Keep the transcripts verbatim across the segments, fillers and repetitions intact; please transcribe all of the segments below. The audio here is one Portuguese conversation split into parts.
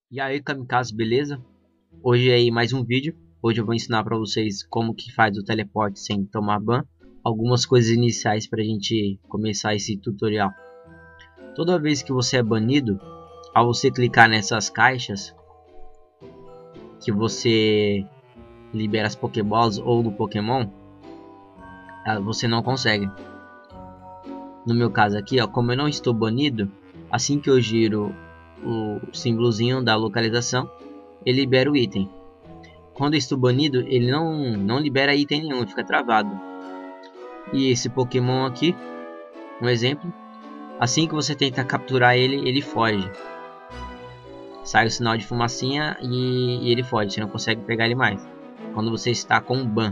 E aí, kamikaze, beleza? Hoje é aí mais um vídeo. Hoje eu vou ensinar para vocês como que faz o teleporte sem tomar ban. Algumas coisas iniciais para a gente começar esse tutorial. Toda vez que você é banido, ao você clicar nessas caixas que você libera as Pokéballs ou do Pokémon, você não consegue. No meu caso aqui, ó, como eu não estou banido, assim que eu giro o símbolozinho da localização, ele libera o item. Quando eu estou banido, ele não, não libera item nenhum, fica travado. E esse Pokémon aqui, um exemplo, assim que você tenta capturar ele, ele foge. Sai o sinal de fumacinha e, e ele foge, você não consegue pegar ele mais. Quando você está com ban.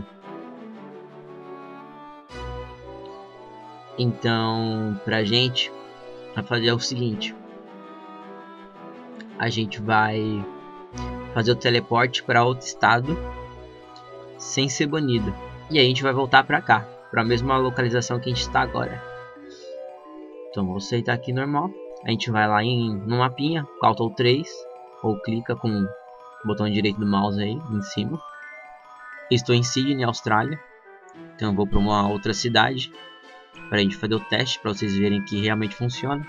Então, pra gente, vai fazer o seguinte. A gente vai fazer o teleporte para outro estado sem ser banido. E aí a gente vai voltar para cá, para a mesma localização que a gente está agora. Então vou aceitar aqui normal. A gente vai lá em, no mapinha, Ctrl três, ou clica com o botão direito do mouse aí em cima. Estou em Sydney, Austrália. Então eu vou para uma outra cidade para a gente fazer o teste, para vocês verem que realmente funciona.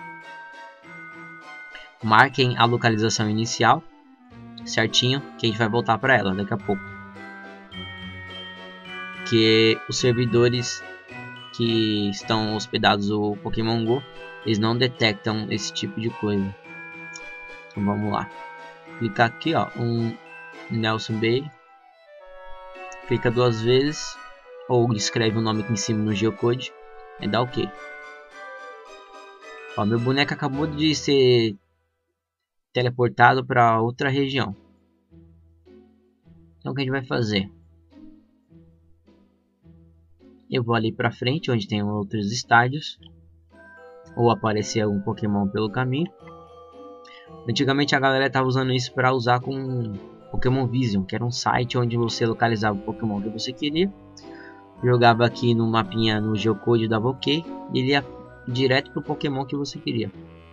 Marquem a localização inicial certinho, que a gente vai voltar para ela daqui a pouco. Que os servidores que estão hospedados no Pokémon Go, eles não detectam esse tipo de coisa. Então vamos lá. Clicar aqui, ó, um Nelson Bay. Clica duas vezes ou escreve o nome aqui em cima no geocode e dá OK. Ó, meu boneco acabou de ser teleportado para outra região. Então o que a gente vai fazer? Eu vou ali para frente, onde tem outros estádios, ou aparecer algum Pokémon pelo caminho. Antigamente a galera estava usando isso para usar com Pokémon Vision, que era um site onde você localizava o Pokémon que você queria, jogava aqui no mapinha no geocode, dava OK, e ele ia direto para o Pokémon que você queria.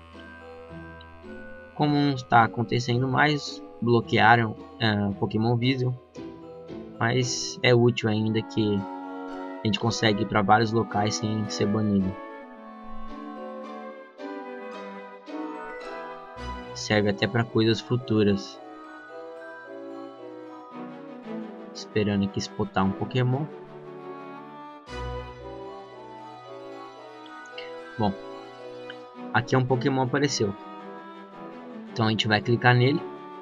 Como não está acontecendo mais, bloquearam uh, Pokémon Vision, mas é útil ainda que a gente consegue ir para vários locais sem ser banido. Serve até para coisas futuras. Esperando aqui spotar um Pokémon. Bom, aqui é um Pokémon apareceu. Então a gente vai clicar nele.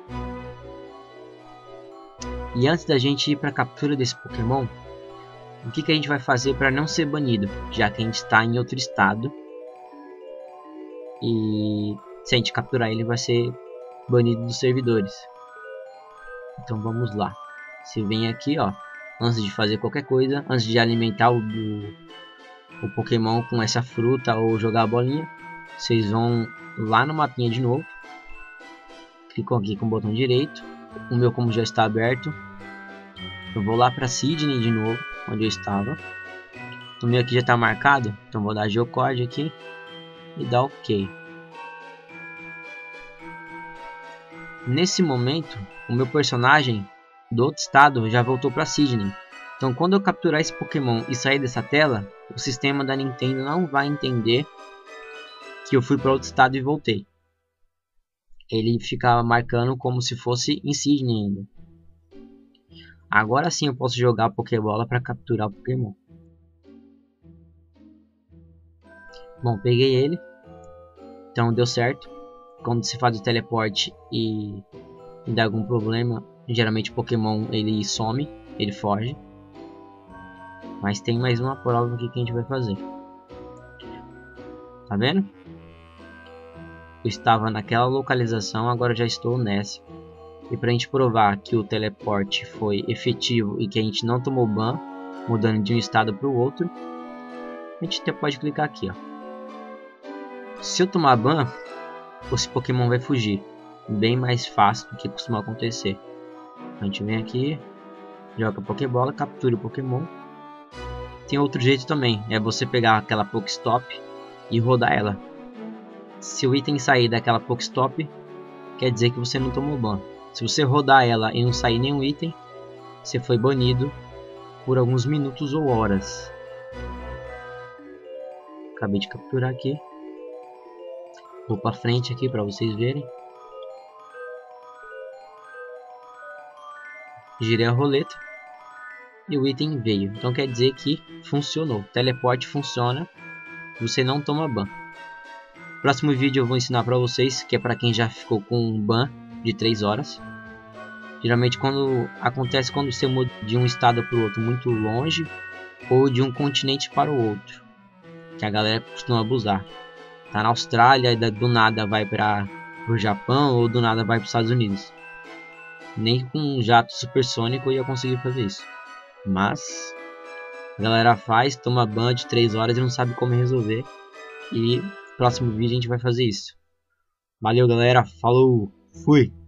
E antes da gente ir para a captura desse Pokémon, o que, que a gente vai fazer para não ser banido, já que a gente está em outro estado. E se a gente capturar ele, vai ser banido dos servidores. Então vamos lá. Você vem aqui, ó, antes de fazer qualquer coisa, antes de alimentar o, o Pokémon com essa fruta ou jogar a bolinha, vocês vão lá no mapinha de novo. Clicam aqui com o botão direito. O meu, como já está aberto, eu vou lá para Sydney de novo, onde eu estava. O meu aqui já está marcado, então vou dar geocode aqui e dar OK. Nesse momento, o meu personagem do outro estado já voltou para Sydney. Então, quando eu capturar esse Pokémon e sair dessa tela, o sistema da Nintendo não vai entender que eu fui para outro estado e voltei. Ele fica marcando como se fosse em Sydney ainda. Agora sim eu posso jogar a Pokébola para capturar o Pokémon. Bom, peguei ele. Então deu certo. Quando se faz o teleporte e, e dá algum problema, geralmente o Pokémon ele some, ele foge. Mas tem mais uma prova aqui que a gente vai fazer. Tá vendo? Eu estava naquela localização, agora já estou nessa. E para a gente provar que o teleporte foi efetivo e que a gente não tomou ban, mudando de um estado para o outro, a gente até pode clicar aqui, ó. Se eu tomar ban, esse Pokémon vai fugir, bem mais fácil do que costuma acontecer. A gente vem aqui, joga a Pokébola, captura o Pokémon. Tem outro jeito também, é você pegar aquela Pokéstop e rodar ela. Se o item sair daquela Pokéstop, quer dizer que você não tomou ban. Se você rodar ela e não sair nenhum item, você foi banido por alguns minutos ou horas. Acabei de capturar aqui. Vou pra frente aqui para vocês verem. Girei a roleta e o item veio. Então quer dizer que funcionou. Teleporte funciona. Você não toma ban. Próximo vídeo eu vou ensinar para vocês, que é para quem já ficou com um ban de três horas. Geralmente quando acontece quando você muda de um estado para o outro muito longe, ou de um continente para o outro, que a galera costuma abusar. Tá na Austrália e do nada vai para o Japão, ou do nada vai para os Estados Unidos. Nem com um jato supersônico eu ia conseguir fazer isso. Mas a galera faz, toma ban de três horas e não sabe como resolver. E no próximo vídeo a gente vai fazer isso. Valeu galera, falou, fui!